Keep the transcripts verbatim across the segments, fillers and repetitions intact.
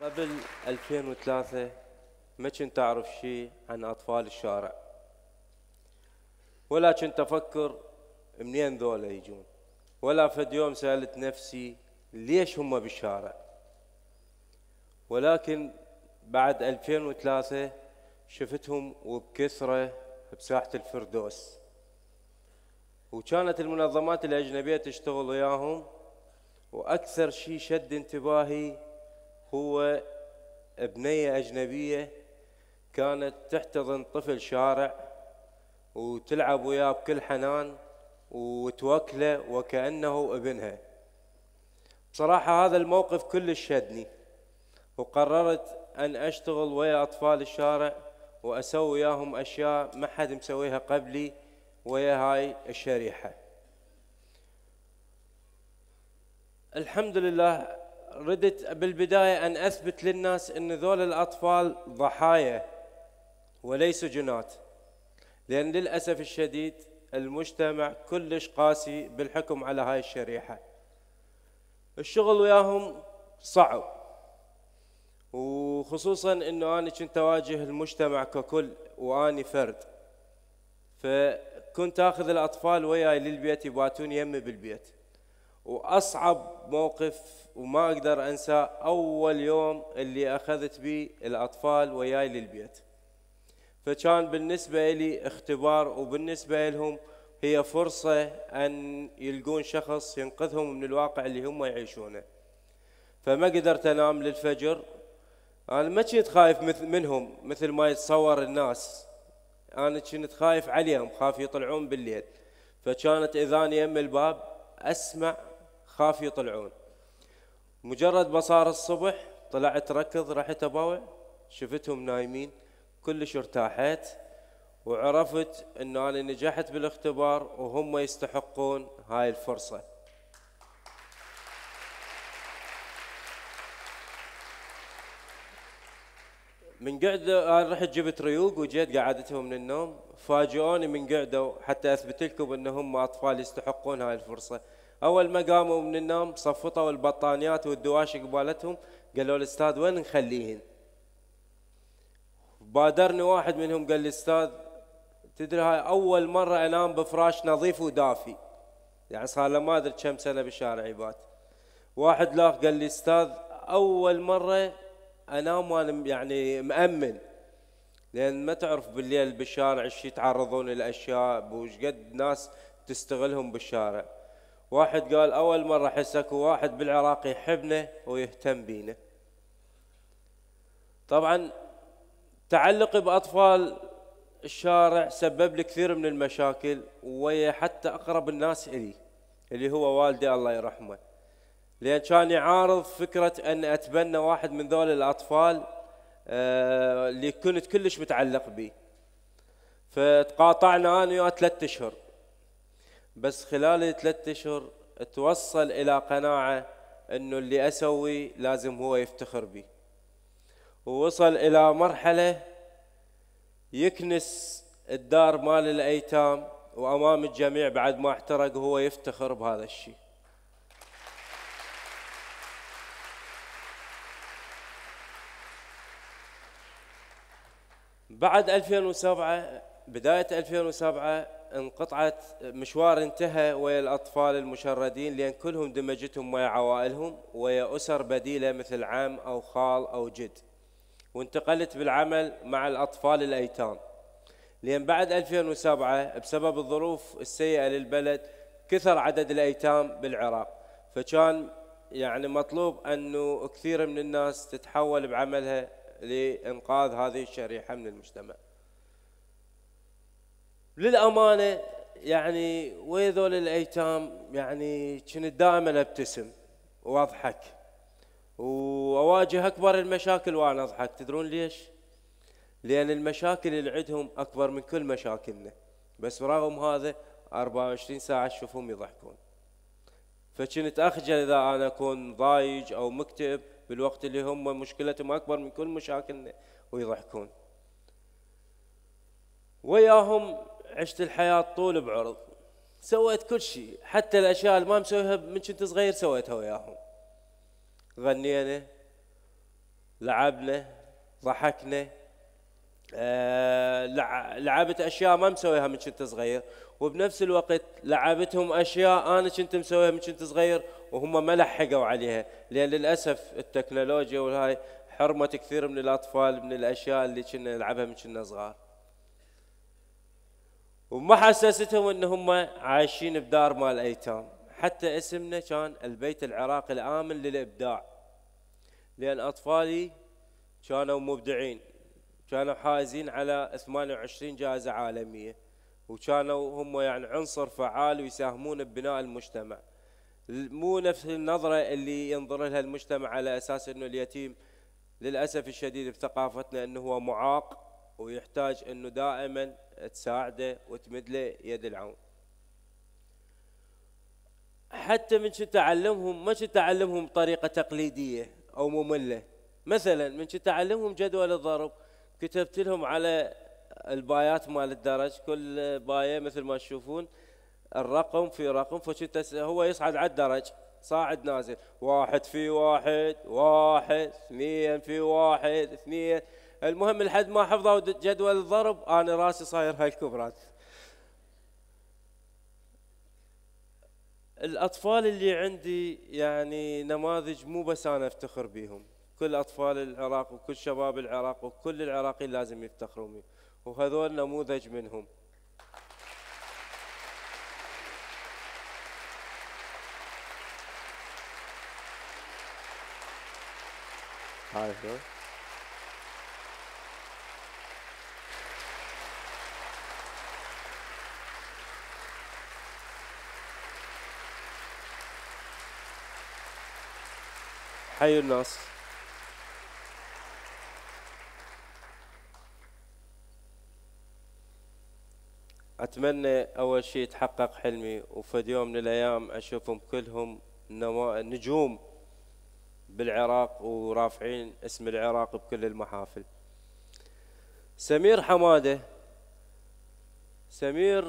قبل ألفين وثلاثة ما كنت أعرف شيء عن أطفال الشارع، ولا كنت أفكر منين ذولا يجون، ولا فد يوم سألت نفسي ليش هم بالشارع. ولكن بعد ألفين وثلاثة شفتهم وبكثرة بساحة الفردوس، وكانت المنظمات الأجنبية تشتغل وياهم، وأكثر شيء شد انتباهي هو بنية أجنبية كانت تحتضن طفل شارع وتلعب وياه بكل حنان وتوكله وكأنه ابنها. بصراحة هذا الموقف كلش شدني، وقررت أن أشتغل ويا أطفال الشارع وأسوي وياهم أشياء ما حد مسويها قبلي ويا هاي الشريحة. الحمد لله ردت بالبداية أن أثبت للناس أن ذول الأطفال ضحايا وليسوا جنات، لأن للأسف الشديد المجتمع كلش قاسي بالحكم على هاي الشريحة. الشغل وياهم صعب، وخصوصا أنه أنا كنت أواجه المجتمع ككل وأني فرد، فكنت أخذ الأطفال وياي للبيت يباتون يمي بالبيت. وأصعب موقف وما أقدر أنسى أول يوم اللي أخذت بي الأطفال وياي للبيت، فكان بالنسبة لي اختبار، وبالنسبة لهم هي فرصة أن يلقون شخص ينقذهم من الواقع اللي هم يعيشونه. فما قدرت أنام للفجر. أنا ما كنت خايف منهم مثل ما يتصور الناس، أنا كنت خايف عليهم، خاف يطلعون بالليل، فكانت إذاني يم الباب أسمع خاف يطلعون. مجرد ما صار الصبح طلعت ركض، رحت أباوع، شفتهم نايمين، كلش ارتاحت وعرفت أنه أنا نجحت بالاختبار وهم يستحقون هاي الفرصة. من قعد أنا رحت جبت ريوق وجيت قعدتهم من النوم، فاجئوني من قعدوا حتى أثبت لكم أنهم أطفال يستحقون هاي الفرصة. أول ما قاموا من النوم صفطوا البطانيات والدواشي قبالتهم، قالوا الأستاذ وين نخليهن؟ بادرني واحد منهم قال لي أستاذ تدري هاي أول مرة أنام بفراش نظيف ودافي، يعني صار له ما أدري كم سنة بالشارع يبات. واحد لاخ قال لي أستاذ أول مرة أنام وأنا يعني مأمن، لأن ما تعرف بالليل بالشارع ايش يتعرضون لأشياء وش قد ناس تستغلهم بالشارع. واحد قال أول مرة أحس أكو واحد بالعراق يحبنا ويهتم بينا. طبعا تعلقي بأطفال الشارع سبب لي كثير من المشاكل، ويا حتى أقرب الناس إلي اللي هو والدي الله يرحمه، لأن كان يعارض فكرة أن أتبنى واحد من ذول الأطفال آه اللي كنت كلش متعلق به. فتقاطعنا أنا وياه ثلاثة أشهر، بس خلال ثلاثة أشهر توصل إلى قناعة أنه اللي أسوي لازم هو يفتخر بي، ووصل إلى مرحلة يكنس الدار مال الأيتام وأمام الجميع بعد ما احترق وهو يفتخر بهذا الشيء. بعد ألفين وسبعة بداية ألفين وسبعة انقطعت، مشوار انتهى ويا الأطفال المشردين، لأن كلهم دمجتهم ويا عوائلهم ويا أسر بديلة مثل عم أو خال أو جد، وانتقلت بالعمل مع الأطفال الأيتام. لأن بعد ألفين وسبعة بسبب الظروف السيئة للبلد كثر عدد الأيتام بالعراق، فكان يعني مطلوب أنه كثير من الناس تتحول بعملها لإنقاذ هذه الشريحة من المجتمع. للأمانة يعني ويا ذول الأيتام يعني كنت دائما أبتسم وأضحك وأواجه أكبر المشاكل وأنا أضحك. تدرون ليش؟ لأن المشاكل اللي عندهم أكبر من كل مشاكلنا، بس برغم هذا أربعة وعشرين ساعة تشوفهم يضحكون. فكنت أخجل إذا أنا أكون ضايج أو مكتئب بالوقت اللي هم مشكلتهم أكبر من كل مشاكلنا ويضحكون. وياهم عشت الحياة طول بعرض، سويت كل شيء، حتى الأشياء اللي ما مسويها من كنت صغير سويتها وياهم. غنينا لعبنا، ضحكنا، آه لعبت اشياء ما مسويها من كنت صغير، وبنفس الوقت لعبتهم اشياء انا كنت مسويها من كنت صغير وهم ما لحقوا عليها، لان للاسف التكنولوجيا والهاي حرمت كثير من الاطفال من الاشياء اللي كنا نلعبها من كنا صغار، وما حسستهم ان هم عايشين بدار مال ايتام. حتى اسمنا كان البيت العراقي الامن للابداع، لان اطفالي كانوا مبدعين، كانوا حائزين على ثمانية وعشرين جائزة عالمية، وكانوا هم يعني عنصر فعال ويساهمون ببناء المجتمع. مو نفس النظرة اللي ينظر لها المجتمع على أساس أنه اليتيم للأسف الشديد بثقافتنا أنه هو معاق ويحتاج أنه دائما تساعده وتمد له يد العون. حتى من كنت أعلمهم ما كنت أعلمهم بطريقة تقليدية أو مملة، مثلا من كنت أعلمهم جدول الضرب كتبت لهم على البايات مال الدرج، كل باية مثل ما تشوفون الرقم في رقم، فكنت هو يصعد على الدرج صاعد نازل، واحد في واحد، واحد، اثنين في واحد، اثنين، المهم لحد ما حفظوا جدول الضرب انا راسي صاير هاي الكبرات. الاطفال اللي عندي يعني نماذج مو بس انا افتخر بيهم، كل اطفال العراق وكل شباب العراق وكل العراقيين لازم يفتخرون بيه، وهذول نموذج منهم. هاي هو حي الناس. أتمنى أول شيء يتحقق حلمي، وفي يوم من الأيام أشوفهم كلهم نجوم بالعراق ورافعين اسم العراق بكل المحافل. سمير حمادة، سمير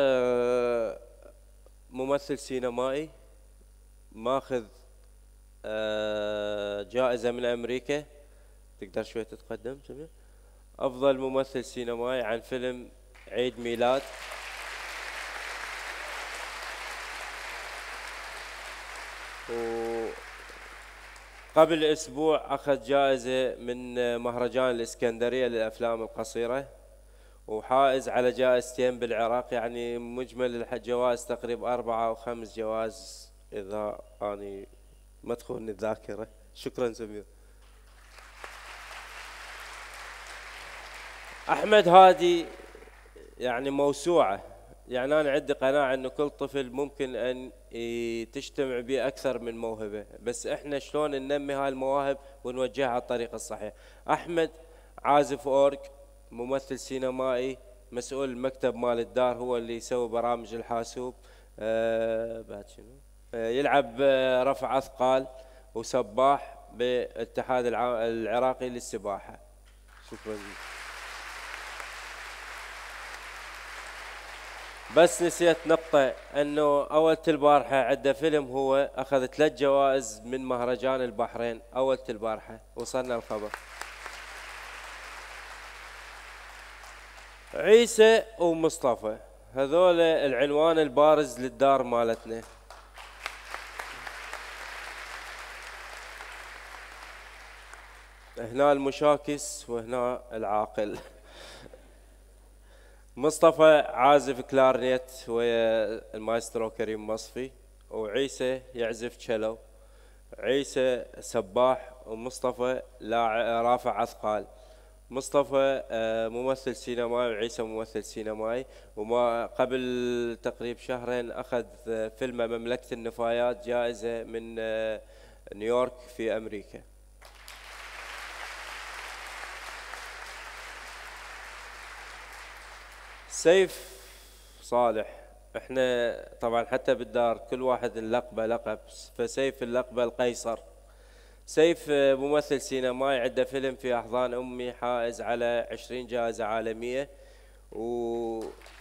ممثل سينمائي ماخذ جائزة من أمريكا. تقدر شوي تتقدم سمير؟ أفضل ممثل سينمائي عن فيلم عيد ميلاد. وقبل أسبوع أخذ جائزة من مهرجان الإسكندرية للأفلام القصيرة، وحائز على جائزتين بالعراق، يعني مجمل الجوائز تقريبا أربعة أو خمس جوائز إذا أني ما تخونني الذاكرة. شكرا سمير. أحمد هادي يعني موسوعة، يعني أنا عندي قناعة أنه كل طفل ممكن أن تجتمع به أكثر من موهبة، بس إحنا شلون ننمي هاي المواهب ونوجهها على الطريق الصحيح. أحمد عازف أورج، ممثل سينمائي، مسؤول المكتب مال الدار، هو اللي يسوي برامج الحاسوب. آه بعد شنو؟ آه يلعب آه رفع أثقال، وسباح بالاتحاد العراقي للسباحة. شكرا. بس نسيت نقطة، انه اول البارحة عنده فيلم هو اخذ ثلاث جوائز من مهرجان البحرين، اول البارحة وصلنا الخبر. عيسى ومصطفى هذول العنوان البارز للدار مالتنا. هنا المشاكس وهنا العاقل. مصطفى عازف كلارنيت ويا المايسترو كريم مصفي، وعيسى يعزف تشيلو. عيسى سباح ومصطفى رافع أثقال. مصطفى ممثل سينمائي وعيسى ممثل سينمائي، وما قبل تقريب شهرين أخذ فيلم مملكة النفايات جائزة من نيويورك في أمريكا. سيف صالح، احنا طبعا حتى بالدار كل واحد اللقبة لقب، فسيف اللقبة القيصر. سيف ممثل سينمائي، عنده فيلم في أحضان أمي حائز على عشرين جائزة عالمية، و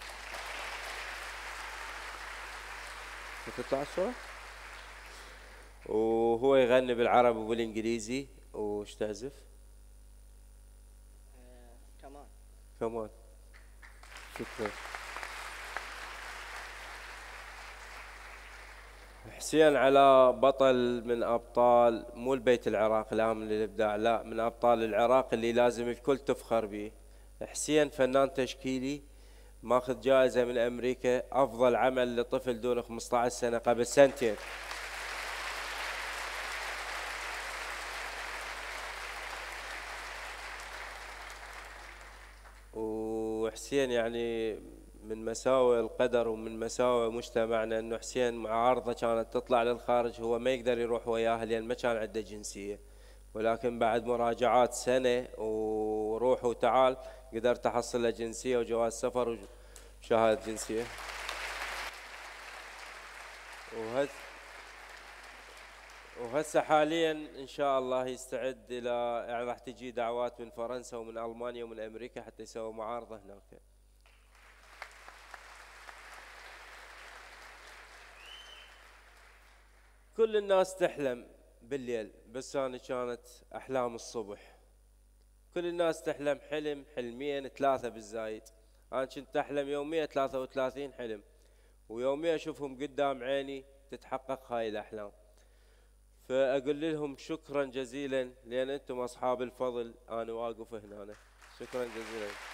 تطلع الصورة؟ وهو يغني بالعربي وبالإنجليزي. وش تعزف؟ كمان شكرا. حسين على بطل من أبطال مو البيت العراق لا من الإبداع، لا من أبطال العراق اللي لازم الكل تفخر به. حسين فنان تشكيلي ماخذ جائزة من أمريكا أفضل عمل لطفل دون خمسة عشر سنة قبل سنتين. وحسين يعني من مساوئ القدر ومن مساوئ مجتمعنا انه حسين معارضة كانت تطلع للخارج، هو ما يقدر يروح وياها لان ما كان عنده جنسية، ولكن بعد مراجعات سنة وروح وتعال قدرت احصل له جنسية وجواز سفر وشهادة جنسية. وهذا وهسه حاليا ان شاء الله يستعد الى يعني راح تجي دعوات من فرنسا ومن المانيا ومن امريكا حتى يسوي معارضه هناك. كل الناس تحلم بالليل بس انا كانت احلام الصبح. كل الناس تحلم حلم حلمين ثلاثه بالزايد، انا كنت احلم يوميا ثلاثة وثلاثين حلم ويوميا اشوفهم قدام عيني تتحقق هاي الاحلام. فأقول لهم شكرا جزيلا لأن أنتم أصحاب الفضل، أنا واقف هنا. شكرا جزيلا.